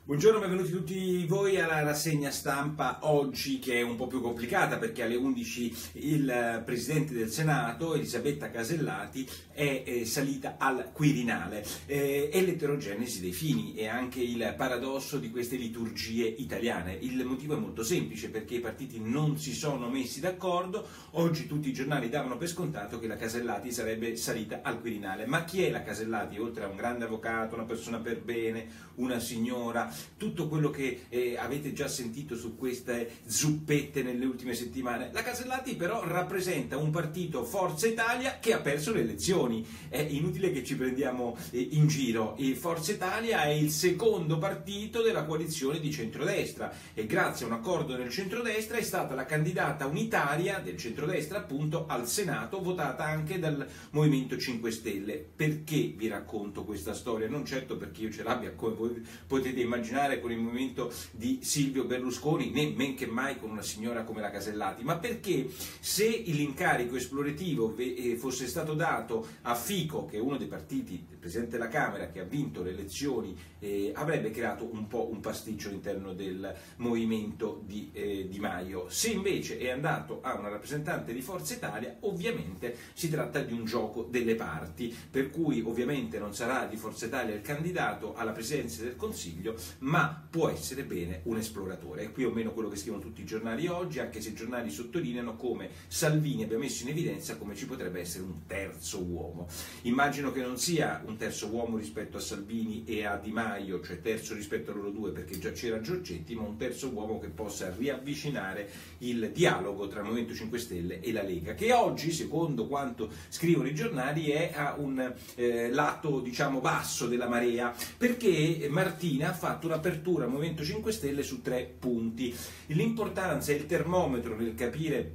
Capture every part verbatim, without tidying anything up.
Buongiorno, benvenuti tutti voi alla rassegna stampa oggi, che è un po' più complicata perché alle undici il Presidente del Senato, Elisabetta Casellati, è eh, salita al Quirinale. Eh, è l'eterogenesi dei fini e anche il paradosso di queste liturgie italiane. Il motivo è molto semplice, perché i partiti non si sono messi d'accordo. Oggi tutti i giornali davano per scontato che la Casellati sarebbe salita al Quirinale. Ma chi è la Casellati? Oltre a un grande avvocato, una persona per bene, una signora, tutto quello che eh, avete già sentito su queste zuppette nelle ultime settimane. La Casellati però rappresenta un partito, Forza Italia, che ha perso le elezioni. È inutile che ci prendiamo eh, in giro. E Forza Italia è il secondo partito della coalizione di centrodestra e grazie a un accordo nel centrodestra è stata la candidata unitaria del centrodestra appunto al Senato, votata anche dal Movimento cinque Stelle. Perché vi racconto questa storia? Non certo perché io ce l'abbia, come voi potete immaginare, con il movimento di Silvio Berlusconi, né men che mai con una signora come la Casellati, ma perché se l'incarico esplorativo fosse stato dato a Fico, che è uno dei partiti del Presidente della Camera che ha vinto le elezioni, eh, avrebbe creato un po' un pasticcio all'interno del movimento di eh, Di Maio. Se invece è andato a una rappresentante di Forza Italia, ovviamente si tratta di un gioco delle parti, per cui ovviamente non sarà di Forza Italia il candidato alla presidenza del Consiglio, ma può essere bene un esploratore. È qui o meno quello che scrivono tutti i giornali oggi, anche se i giornali sottolineano come Salvini abbia messo in evidenza come ci potrebbe essere un terzo uomo. Immagino che non sia un terzo uomo rispetto a Salvini e a Di Maio, cioè terzo rispetto a loro due perché già c'era Giorgetti, ma un terzo uomo che possa riavvicinare il dialogo tra il Movimento cinque Stelle e la Lega, che oggi, secondo quanto scrivono i giornali, è a un eh, lato diciamo basso della marea, perché Martina ha fatto un'apertura al Movimento cinque Stelle su tre punti. L'importanza e il termometro nel capire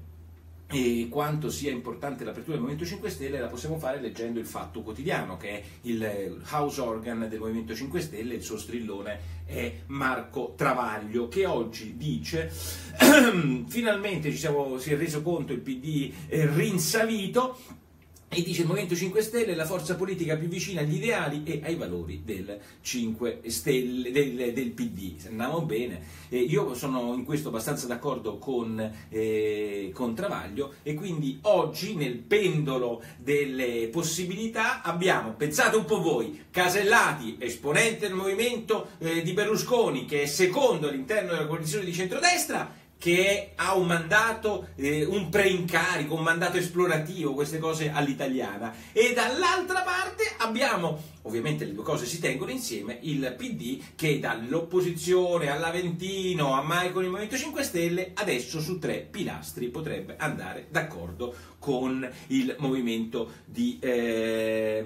e quanto sia importante l'apertura del Movimento cinque Stelle la possiamo fare leggendo il Fatto Quotidiano, che è il house organ del Movimento cinque Stelle. Il suo strillone è Marco Travaglio, che oggi dice finalmente ci siamo, si è reso conto il P D è rinsavito, e dice: il Movimento cinque Stelle è la forza politica più vicina agli ideali e ai valori del cinque Stelle, del, del P D. Se andiamo bene, eh, io sono in questo abbastanza d'accordo con, eh, con Travaglio, e quindi oggi nel pendolo delle possibilità abbiamo, pensate un po' voi, Casellati, esponente del movimento eh, di Berlusconi, che è secondo all'interno della coalizione di centrodestra, che ha un mandato, eh, un preincarico, un mandato esplorativo, queste cose all'italiana, e dall'altra parte abbiamo, ovviamente le due cose si tengono insieme, il P D che dall'opposizione all'Aventino a mai con il Movimento cinque Stelle adesso su tre pilastri potrebbe andare d'accordo con il movimento di... Eh,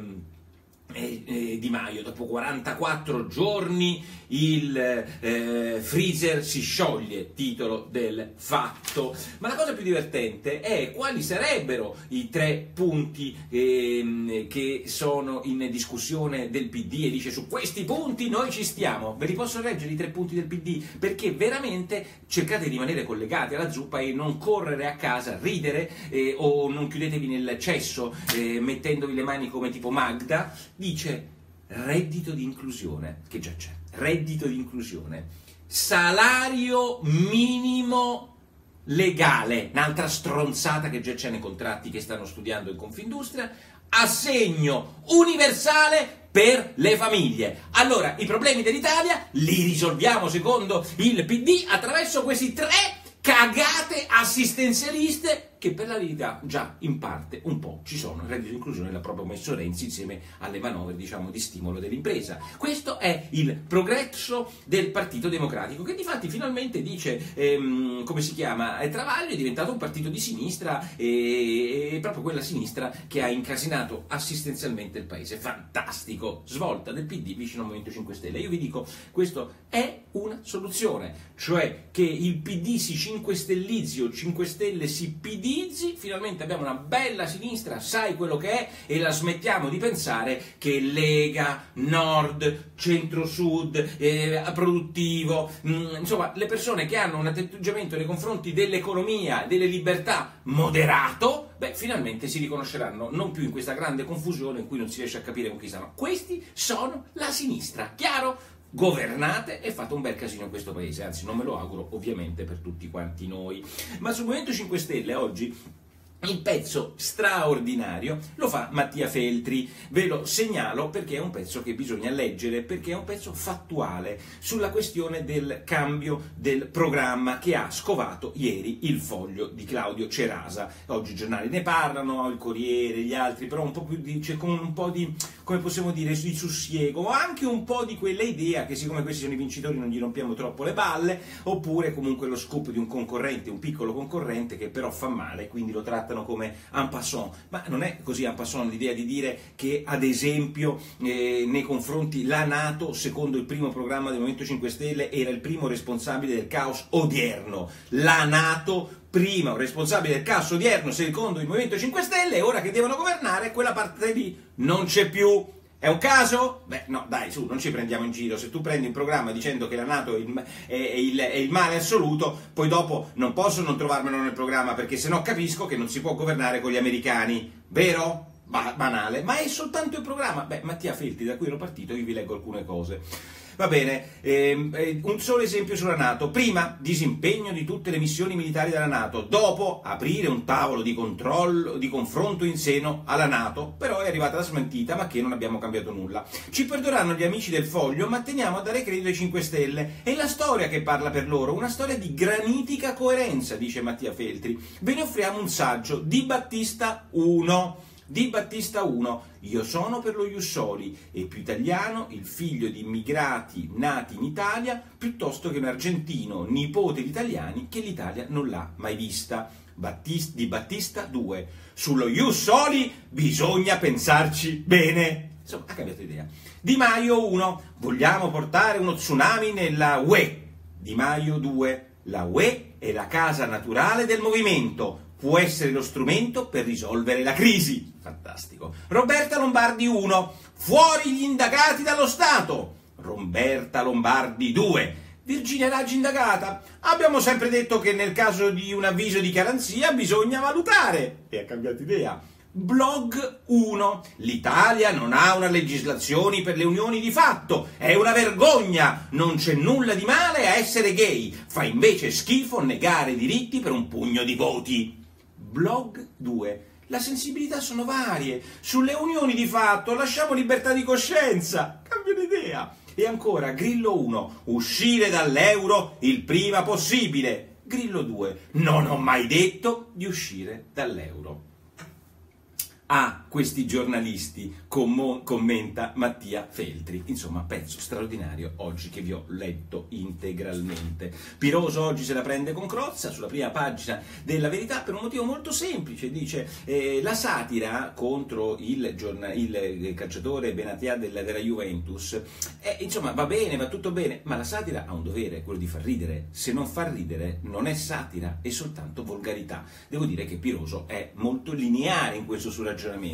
Eh, eh, Di Maio. Dopo quarantaquattro giorni il eh, freezer si scioglie, titolo del Fatto. Ma la cosa più divertente è quali sarebbero i tre punti eh, che sono in discussione del P D, e dice: su questi punti noi ci stiamo. Ve li posso leggere i tre punti del P D? Perché veramente cercate di rimanere collegati alla zuppa e non correre a casa, ridere eh, o non chiudetevi nel cesso eh, mettendovi le mani come tipo Magda. Dice: reddito di inclusione, che già c'è, reddito di inclusione, salario minimo legale, un'altra stronzata che già c'è nei contratti che stanno studiando in Confindustria, assegno universale per le famiglie. Allora, i problemi dell'Italia li risolviamo secondo il P D attraverso questi tre cagate assistenzialiste, che per la verità già in parte un po' ci sono. Il reddito di inclusione l'ha proprio messo Renzi insieme alle manovre, diciamo, di stimolo dell'impresa. Questo è il progresso del Partito Democratico, che difatti finalmente dice, ehm, come si chiama, Travaglio è diventato un partito di sinistra, e, e proprio quella sinistra che ha incasinato assistenzialmente il paese. Fantastico, svolta del P D vicino al Movimento cinque Stelle. Io vi dico, questo è una soluzione, cioè che il P D si cinque stellizzi o cinque Stelle si pidizzi. Finalmente abbiamo una bella sinistra, sai quello che è, e la smettiamo di pensare che Lega, Nord, Centro-Sud, eh, produttivo, mh, insomma le persone che hanno un atteggiamento nei confronti dell'economia, delle libertà moderato, beh, finalmente si riconosceranno non più in questa grande confusione in cui non si riesce a capire con chi stanno. Questi sono la sinistra, chiaro? governate e fate un bel casino in questo paese, anzi non me lo auguro ovviamente per tutti quanti noi. Ma sul Movimento cinque Stelle oggi il pezzo straordinario lo fa Mattia Feltri, ve lo segnalo perché è un pezzo che bisogna leggere, perché è un pezzo fattuale sulla questione del cambio del programma che ha scovato ieri il Foglio di Claudio Cerasa. Oggi i giornali ne parlano, il Corriere, gli altri, però un po' più di, cioè, con un po' di, come possiamo dire, di sussiego, anche un po' di quella idea che siccome questi sono i vincitori non gli rompiamo troppo le balle, oppure comunque lo scoop di un concorrente, un piccolo concorrente che però fa male, quindi lo tratta come en passant. Ma non è così en passant l'idea di dire che ad esempio eh, nei confronti la NATO, secondo il primo programma del Movimento cinque Stelle, era il primo responsabile del caos odierno. La NATO prima responsabile del caos odierno secondo il Movimento cinque Stelle, e ora che devono governare quella parte lì non c'è più. È un caso? Beh, no, dai, su, non ci prendiamo in giro. Se tu prendi un programma dicendo che la NATO è il, è, è il, è il male assoluto, poi dopo non posso non trovarmelo nel programma, perché sennò capisco che non si può governare con gli americani. Vero? Ba- banale. Ma è soltanto il programma. Beh, Mattia Feltri, da cui ero partito, io vi leggo alcune cose. Va bene, ehm, un solo esempio sulla NATO. Prima, disimpegno di tutte le missioni militari della NATO. Dopo, aprire un tavolo di controllo, di confronto in seno alla NATO. Però è arrivata la smentita, ma che non abbiamo cambiato nulla. Ci perdoneranno gli amici del Foglio, ma teniamo a dare credito ai cinque Stelle. È la storia che parla per loro, una storia di granitica coerenza, dice Mattia Feltri. Ve ne offriamo un saggio, Di Battista uno. Di Battista uno, io sono per lo Ius Soli, e più italiano il figlio di immigrati nati in Italia piuttosto che un argentino nipote di italiani che l'Italia non l'ha mai vista. Battista, Di Battista due, sullo Ius Soli bisogna pensarci bene. Insomma, ha cambiato idea. Di Maio uno, vogliamo portare uno tsunami nella U E. Di Maio due, la U E è la casa naturale del movimento, può essere lo strumento per risolvere la crisi. Fantastico. Roberta Lombardi uno, fuori gli indagati dallo Stato. Roberta Lombardi due, Virginia Raggi indagata. Abbiamo sempre detto che nel caso di un avviso di garanzia bisogna valutare. E ha cambiato idea. Blog uno, l'Italia non ha una legislazione per le unioni di fatto, è una vergogna, non c'è nulla di male a essere gay, fa invece schifo negare diritti per un pugno di voti. Blog due, le sensibilità sono varie, sulle unioni di fatto lasciamo libertà di coscienza, cambio idea. E ancora Grillo uno, uscire dall'euro il prima possibile. Grillo due, non ho mai detto di uscire dall'euro. A questi giornalisti com- commenta Mattia Feltri. Insomma, pezzo straordinario oggi che vi ho letto integralmente. Piroso oggi se la prende con Crozza sulla prima pagina della Verità per un motivo molto semplice. Dice eh, la satira contro il, giorna- il calciatore Benatia della, della Juventus. Eh, insomma, va bene, va tutto bene, ma la satira ha un dovere, quello di far ridere. Se non fa ridere non è satira, è soltanto volgarità. Devo dire che Piroso è molto lineare in questo suo ragionamento.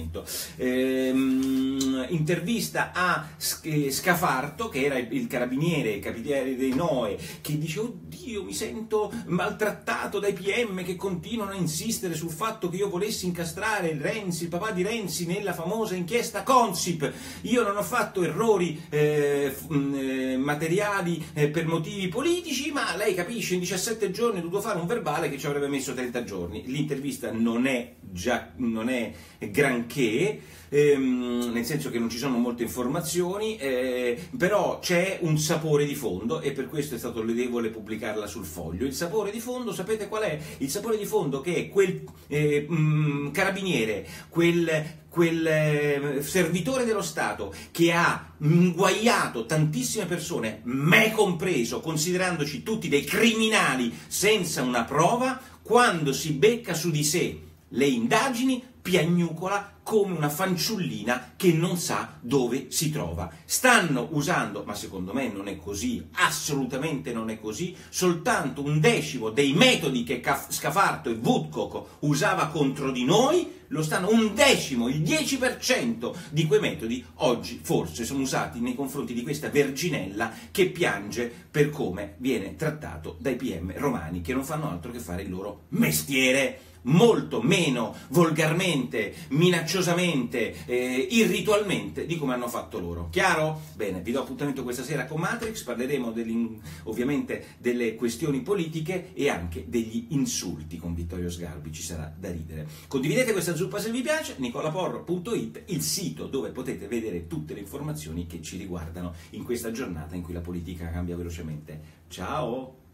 Ehm, intervista a Scafarto, che era il carabiniere, il capitano dei Noe, che dice: oddio, mi sento maltrattato dai P M che continuano a insistere sul fatto che io volessi incastrare Renzi, il papà di Renzi, nella famosa inchiesta Consip. Io non ho fatto errori eh, materiali eh, per motivi politici, ma lei capisce, in diciassette giorni ho dovuto fare un verbale che ci avrebbe messo trenta giorni. L'intervista non è già non è granché, ehm, nel senso che non ci sono molte informazioni, eh, però c'è un sapore di fondo e per questo è stato lodevole pubblicarla sul Foglio. Il sapore di fondo, sapete qual è? Il sapore di fondo che è quel eh, mh, carabiniere, quel quel eh, servitore dello Stato che ha inguaiato tantissime persone, me compreso, considerandoci tutti dei criminali senza una prova, quando si becca su di sé le indagini piagnucola come una fanciullina che non sa dove si trova. Stanno usando, ma secondo me non è così, assolutamente non è così, soltanto un decimo dei metodi che Scafarto e Woodcock usava contro di noi, lo stanno un decimo, il dieci per cento di quei metodi oggi forse sono usati nei confronti di questa verginella che piange per come viene trattato dai P M romani che non fanno altro che fare il loro mestiere. molto meno volgarmente, minacciosamente, eh, irritualmente di come hanno fatto loro. Chiaro? Bene, vi do appuntamento questa sera con Matrix, parleremo ovviamente delle questioni politiche e anche degli insulti con Vittorio Sgarbi, ci sarà da ridere. Condividete questa zuppa se vi piace, nicola porro punto it, il sito dove potete vedere tutte le informazioni che ci riguardano in questa giornata in cui la politica cambia velocemente. Ciao!